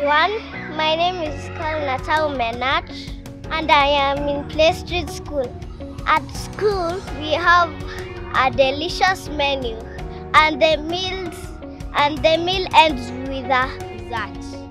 everyone. My name is called Natau Menach and I am in Playstreet School. At school, we have a delicious menu and the meal ends with a dessert.